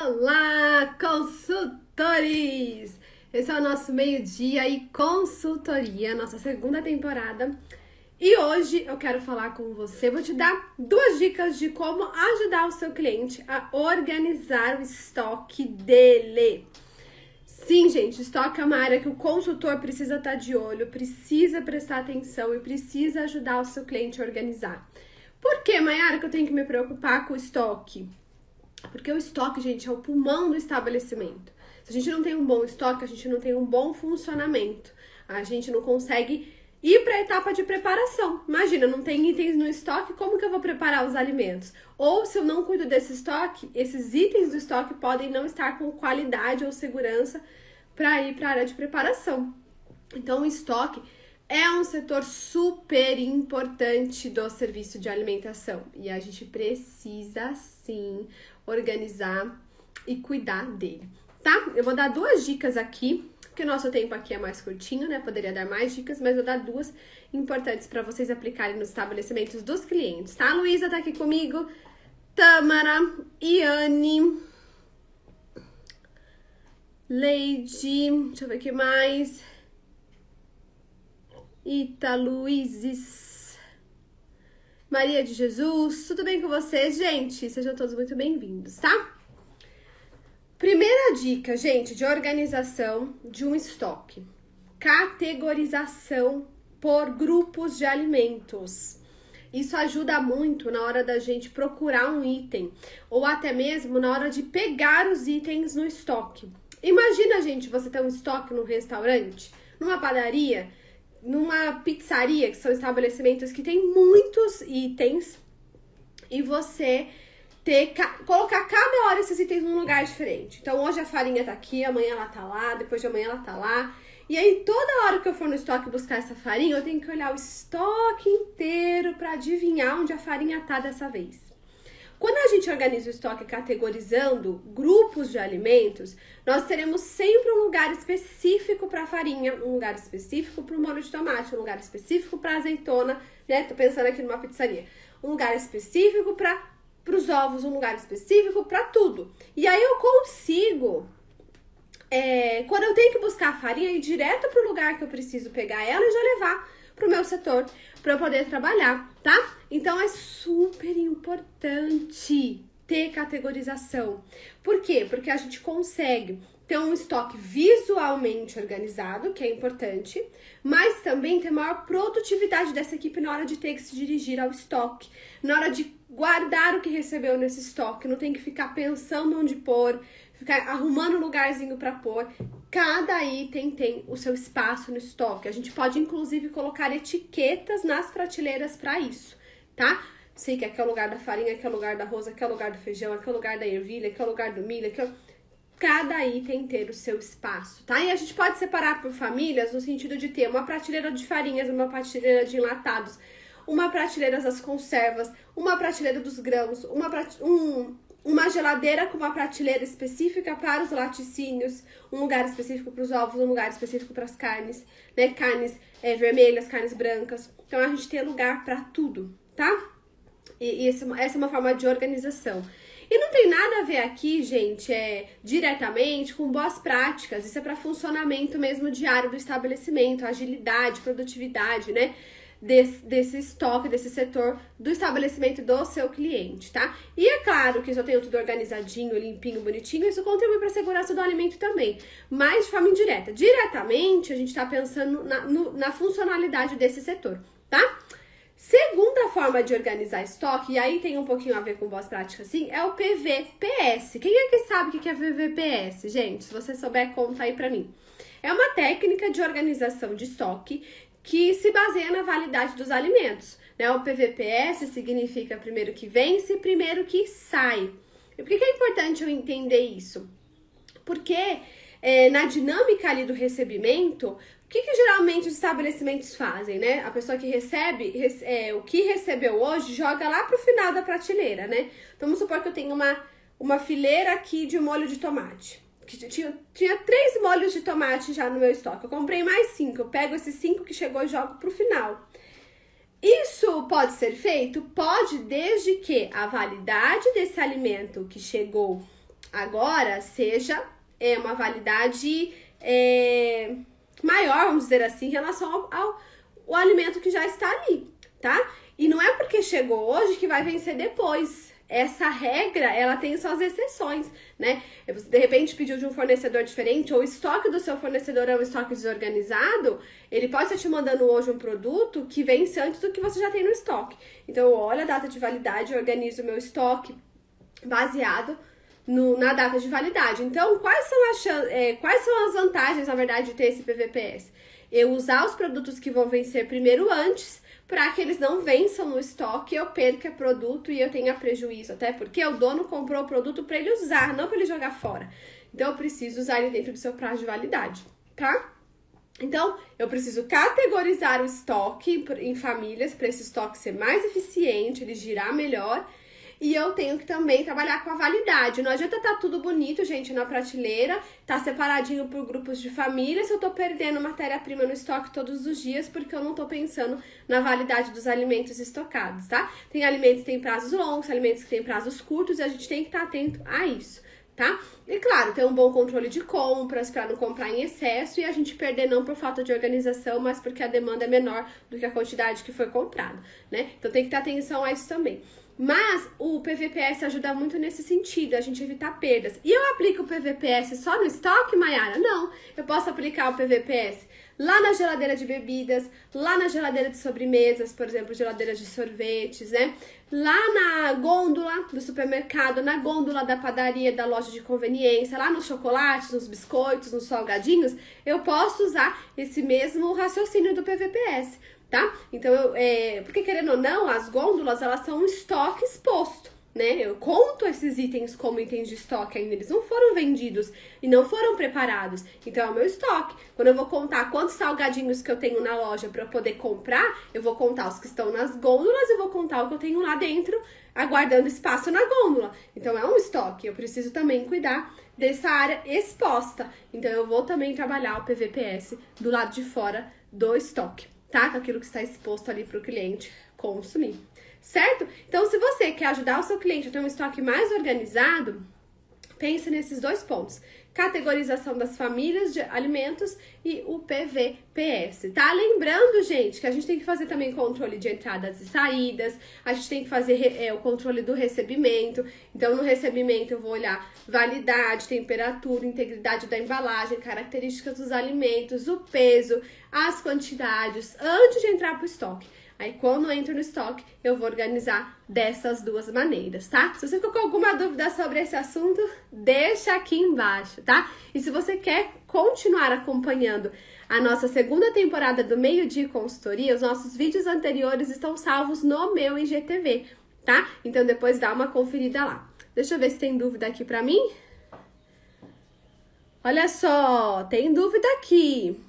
Olá, consultores! Esse é o nosso meio-dia e consultoria, nossa segunda temporada. E hoje eu quero falar com você, vou te dar duas dicas de como ajudar o seu cliente a organizar o estoque dele. Sim, gente, estoque é uma área que o consultor precisa estar de olho, precisa prestar atenção e precisa ajudar o seu cliente a organizar. Por que, Mayara, que eu tenho que me preocupar com o estoque? Porque o estoque, gente, é o pulmão do estabelecimento. Se a gente não tem um bom estoque, a gente não tem um bom funcionamento. A gente não consegue ir para a etapa de preparação. Imagina, não tem itens no estoque, como que eu vou preparar os alimentos? Ou se eu não cuido desse estoque, esses itens do estoque podem não estar com qualidade ou segurança para ir para a área de preparação. Então, o estoque é um setor super importante do serviço de alimentação e a gente precisa, sim, organizar e cuidar dele, tá? Eu vou dar duas dicas aqui, porque o nosso tempo aqui é mais curtinho, né? Poderia dar mais dicas, mas vou dar duas importantes para vocês aplicarem nos estabelecimentos dos clientes, tá? A Luísa tá aqui comigo, Tâmara, Iane, Leide, deixa eu ver o que mais... Ita, Luizes, Maria de Jesus, tudo bem com vocês, gente? Sejam todos muito bem-vindos, tá? Primeira dica, gente, de organização de um estoque. Categorização por grupos de alimentos. Isso ajuda muito na hora da gente procurar um item, ou até mesmo na hora de pegar os itens no estoque. Imagina, gente, você ter um estoque num restaurante, numa padaria, numa pizzaria, que são estabelecimentos que tem muitos itens, e você colocar cada hora esses itens num lugar diferente. Então, hoje a farinha tá aqui, amanhã ela tá lá, depois de amanhã ela tá lá. E aí, toda hora que eu for no estoque buscar essa farinha, eu tenho que olhar o estoque inteiro para adivinhar onde a farinha tá dessa vez. Quando a gente organiza o estoque categorizando grupos de alimentos, nós teremos sempre um lugar específico para farinha, um lugar específico para o molho de tomate, um lugar específico para azeitona, né? Tô pensando aqui numa pizzaria. Um lugar específico para os ovos, um lugar específico para tudo. E aí eu consigo, quando eu tenho que buscar a farinha, ir direto para o lugar que eu preciso pegar ela e já levar para o meu setor para eu poder trabalhar, tá? Então é super importante ter categorização. Por quê? Porque a gente consegue ter um estoque visualmente organizado, que é importante, mas também ter maior produtividade dessa equipe na hora de ter que se dirigir ao estoque, na hora de guardar o que recebeu nesse estoque, não tem que ficar pensando onde pôr, ficar arrumando lugarzinho para pôr. Cada item tem o seu espaço no estoque. A gente pode, inclusive, colocar etiquetas nas prateleiras para isso, tá? Sei que aqui é o lugar da farinha, aqui é o lugar da arroz, aqui é o lugar do feijão, aqui é o lugar da ervilha, aqui é o lugar do milho, aqui é... Cada item ter o seu espaço, tá? E a gente pode separar por famílias no sentido de ter uma prateleira de farinhas, uma prateleira de enlatados, uma prateleira das conservas, uma prateleira dos grãos, uma geladeira com uma prateleira específica para os laticínios, um lugar específico para os ovos, um lugar específico para as carnes, né? Carnes vermelhas, carnes brancas. Então, a gente tem lugar para tudo, tá? E essa é uma forma de organização. E não tem nada a ver aqui, gente, diretamente com boas práticas. Isso é para funcionamento mesmo diário do estabelecimento, agilidade, produtividade, né? Desse estoque, desse setor do estabelecimento do seu cliente, tá? E é claro que se eu tenho tudo organizadinho, limpinho, bonitinho, isso contribui para a segurança do alimento também, mas de forma indireta. Diretamente, a gente tá pensando na funcionalidade desse setor, tá? Segunda forma de organizar estoque, e aí tem um pouquinho a ver com boas práticas, sim, é o PVPS. Quem é que sabe o que é PVPS, gente? Se você souber, conta aí pra mim. É uma técnica de organização de estoque que se baseia na validade dos alimentos, né? O PVPS significa primeiro que vence e primeiro que sai. E por que é importante eu entender isso? Porque na dinâmica ali do recebimento, o que geralmente os estabelecimentos fazem, né? A pessoa que recebe, o que recebeu hoje, joga lá pro final da prateleira, né? Então, vamos supor que eu tenho uma fileira aqui de molho de tomate. Que tinha 3 molhos de tomate já no meu estoque. Eu comprei mais 5. Eu pego esses 5 que chegou e jogo pro final. Isso pode ser feito? Pode, desde que a validade desse alimento que chegou Agora, seja uma validade maior, vamos dizer assim, em relação ao alimento que já está ali, tá? E não é porque chegou hoje que vai vencer depois. Essa regra, ela tem suas exceções, né? Você, de repente, pediu de um fornecedor diferente, ou o estoque do seu fornecedor é um estoque desorganizado, ele pode estar te mandando hoje um produto que vence antes do que você já tem no estoque. Então, eu olho a data de validade, eu organizo o meu estoque baseado na data de validade. Então, quais são as vantagens, na verdade, de ter esse PVPS? Eu usar os produtos que vão vencer primeiro antes, para que eles não vençam no estoque, eu perca produto e eu tenha prejuízo. Até porque o dono comprou o produto para ele usar, não para ele jogar fora. Então, eu preciso usar ele dentro do seu prazo de validade, tá? Então, eu preciso categorizar o estoque em famílias, para esse estoque ser mais eficiente, ele girar melhor. E eu tenho que também trabalhar com a validade. Não adianta estar tudo bonito, gente, na prateleira, tá separadinho por grupos de família, se eu tô perdendo matéria-prima no estoque todos os dias, porque eu não tô pensando na validade dos alimentos estocados, tá? Tem alimentos que têm prazos longos, alimentos que têm prazos curtos, e a gente tem que estar atento a isso, tá? E claro, ter um bom controle de compras para não comprar em excesso e a gente perder não por falta de organização, mas porque a demanda é menor do que a quantidade que foi comprada, né? Então tem que ter atenção a isso também. Mas o PVPS ajuda muito nesse sentido, a gente evitar perdas. E eu aplico o PVPS só no estoque, Mayara? Não, eu posso aplicar o PVPS lá na geladeira de bebidas, lá na geladeira de sobremesas, por exemplo, geladeira de sorvetes, né? Lá na gôndola do supermercado, na gôndola da padaria, da loja de conveniência, lá nos chocolates, nos biscoitos, nos salgadinhos, eu posso usar esse mesmo raciocínio do PVPS. Tá? Então, porque querendo ou não, as gôndolas, elas são um estoque exposto, né? Eu conto esses itens como itens de estoque ainda, eles não foram vendidos e não foram preparados. Então, é o meu estoque. Quando eu vou contar quantos salgadinhos que eu tenho na loja para eu poder comprar, eu vou contar os que estão nas gôndolas e vou contar o que eu tenho lá dentro, aguardando espaço na gôndola. Então, é um estoque. Eu preciso também cuidar dessa área exposta. Então, eu vou também trabalhar o PVPS do lado de fora do estoque, tá? Com aquilo que está exposto ali para o cliente consumir, certo? Então, se você quer ajudar o seu cliente a ter um estoque mais organizado, pense nesses dois pontos. Categorização das famílias de alimentos e o PVPS, tá? Lembrando, gente, que a gente tem que fazer também controle de entradas e saídas, a gente tem que fazer o controle do recebimento. Então, no recebimento eu vou olhar validade, temperatura, integridade da embalagem, características dos alimentos, o peso, as quantidades, antes de entrar pro estoque. Aí, quando eu entro no estoque, eu vou organizar dessas duas maneiras, tá? Se você ficou com alguma dúvida sobre esse assunto, deixa aqui embaixo, tá? E se você quer continuar acompanhando a nossa segunda temporada do Meio-Dia Consultoria, os nossos vídeos anteriores estão salvos no meu IGTV, tá? Então, depois dá uma conferida lá. Deixa eu ver se tem dúvida aqui pra mim. Olha só, tem dúvida aqui.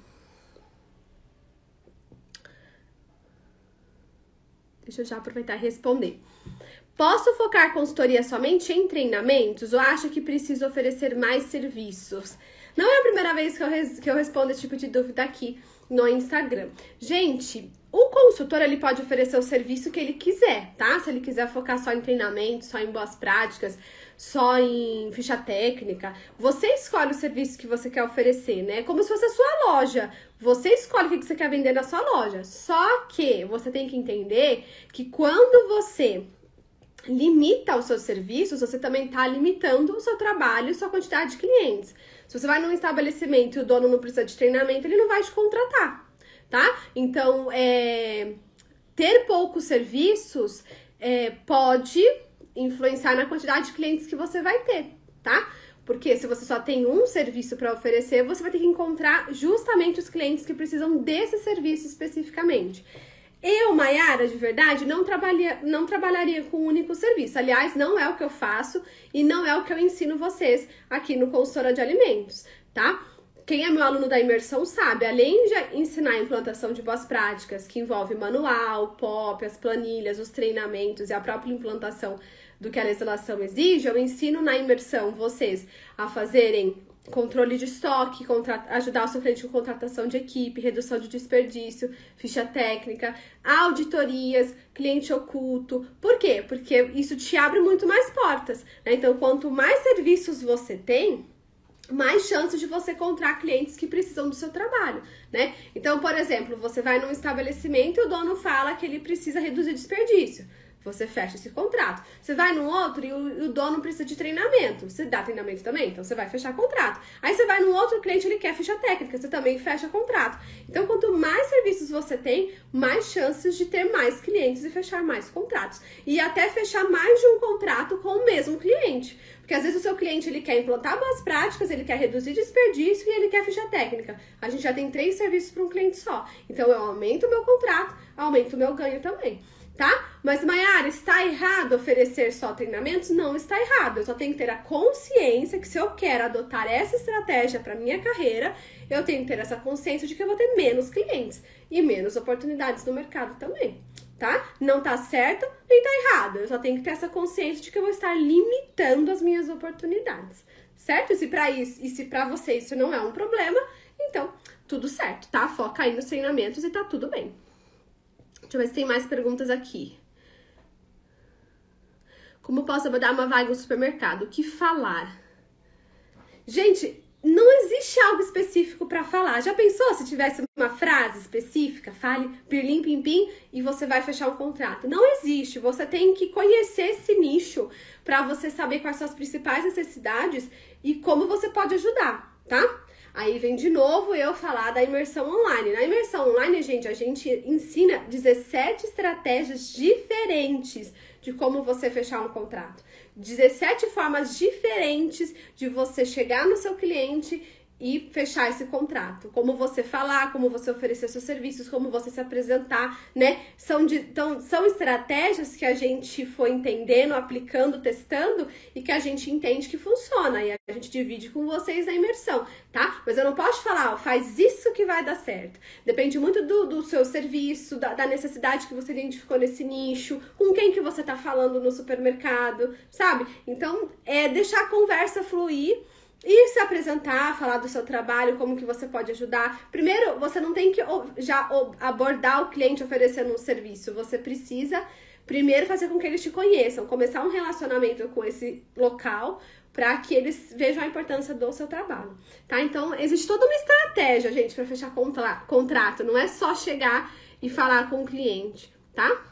Deixa eu já aproveitar e responder. Posso focar consultoria somente em treinamentos ou acha que preciso oferecer mais serviços? Não é a primeira vez que eu respondo esse tipo de dúvida aqui no Instagram. Gente, o consultor, ele pode oferecer o serviço que ele quiser, tá? Se ele quiser focar só em treinamento, só em boas práticas, só em ficha técnica, você escolhe o serviço que você quer oferecer, né? Como se fosse a sua loja. Você escolhe o que você quer vender na sua loja. Só que você tem que entender que quando você limita os seus serviços, você também está limitando o seu trabalho e sua quantidade de clientes. Se você vai num estabelecimento e o dono não precisa de treinamento, ele não vai te contratar, tá? Então, ter poucos serviços pode influenciar na quantidade de clientes que você vai ter, tá? Porque se você só tem um serviço para oferecer, você vai ter que encontrar justamente os clientes que precisam desse serviço especificamente. Eu, Mayara, de verdade, não trabalharia com um único serviço. Aliás, não é o que eu faço e não é o que eu ensino vocês aqui no Consultora de Alimentos, tá? Quem é meu aluno da imersão sabe, além de ensinar a implantação de boas práticas, que envolve manual, POP, as planilhas, os treinamentos e a própria implantação do que a legislação exige, eu ensino na imersão vocês a fazerem controle de estoque, ajudar o seu cliente com contratação de equipe, redução de desperdício, ficha técnica, auditorias, cliente oculto. Por quê? Porque isso te abre muito mais portas, né? Então, quanto mais serviços você tem, mais chances de você encontrar clientes que precisam do seu trabalho, né? Então, por exemplo, você vai num estabelecimento e o dono fala que ele precisa reduzir desperdício. Você fecha esse contrato. Você vai num outro e o dono precisa de treinamento. Você dá treinamento também? Então você vai fechar contrato. Aí você vai num outro cliente, ele quer ficha técnica. Você também fecha contrato. Então, quanto mais serviços você tem, mais chances de ter mais clientes e fechar mais contratos. E até fechar mais de um contrato com o mesmo cliente. Porque às vezes o seu cliente ele quer implantar boas práticas, ele quer reduzir desperdício e ele quer ficha técnica. A gente já tem 3 serviços para um cliente só. Então eu aumento o meu contrato, aumento o meu ganho também. Tá? Mas, Maiara, está errado oferecer só treinamentos? Não está errado. Eu só tenho que ter a consciência que se eu quero adotar essa estratégia para minha carreira, eu tenho que ter essa consciência de que eu vou ter menos clientes e menos oportunidades no mercado também, tá? Não tá certo nem tá errado. Eu só tenho que ter essa consciência de que eu vou estar limitando as minhas oportunidades, certo? E se pra você isso não é um problema, então tudo certo, tá? Foca aí nos treinamentos e tá tudo bem. Deixa eu ver se tem mais perguntas aqui. Como posso abordar uma vaga no supermercado? O que falar? Gente, não existe algo específico para falar. Já pensou se tivesse uma frase específica? Fale pirlim pim pim e você vai fechar um contrato. Não existe. Você tem que conhecer esse nicho para você saber quais são as principais necessidades e como você pode ajudar, tá? Aí vem de novo eu falar da imersão online. Na imersão online, gente, a gente ensina 17 estratégias diferentes de como você fechar um contrato. 17 formas diferentes de você chegar no seu cliente e fechar esse contrato. Como você falar, como você oferecer seus serviços, como você se apresentar, né? São estratégias que a gente foi entendendo, aplicando, testando e que a gente entende que funciona. E a gente divide com vocês na imersão, tá? Mas eu não posso falar, ó, faz isso que vai dar certo. Depende muito do seu serviço, da necessidade que você identificou nesse nicho, com quem que você tá falando no supermercado, sabe? Então, deixar a conversa fluir e se apresentar, falar do seu trabalho, como que você pode ajudar. Primeiro, você não tem que já abordar o cliente oferecendo um serviço. Você precisa primeiro fazer com que eles te conheçam, começar um relacionamento com esse local para que eles vejam a importância do seu trabalho, tá? Então, existe toda uma estratégia, gente, para fechar contrato. Não é só chegar e falar com o cliente, tá?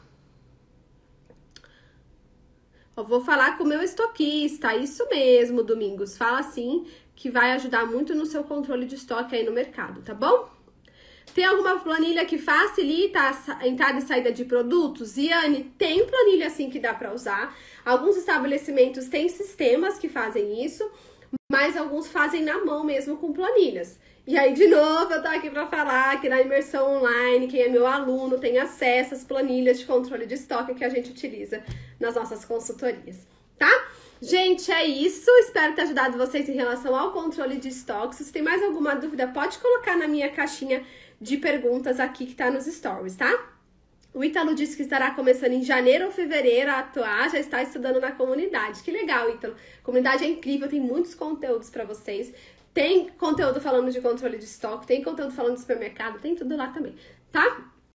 Eu vou falar com o meu estoquista, isso mesmo, Domingos. Fala assim que vai ajudar muito no seu controle de estoque aí no mercado, tá bom? Tem alguma planilha que facilita a entrada e saída de produtos? Iane, tem planilha assim que dá para usar. Alguns estabelecimentos têm sistemas que fazem isso, mas alguns fazem na mão mesmo com planilhas. E aí, de novo, eu tô aqui para falar que na imersão online, quem é meu aluno tem acesso às planilhas de controle de estoque que a gente utiliza nas nossas consultorias, tá? Gente, é isso. Espero ter ajudado vocês em relação ao controle de estoque. Se tem mais alguma dúvida, pode colocar na minha caixinha de perguntas aqui que tá nos stories, tá? O Ítalo disse que estará começando em janeiro ou fevereiro a atuar, já está estudando na comunidade. Que legal, Ítalo. A comunidade é incrível, tem muitos conteúdos para vocês. Tem conteúdo falando de controle de estoque, tem conteúdo falando de supermercado, tem tudo lá também, tá?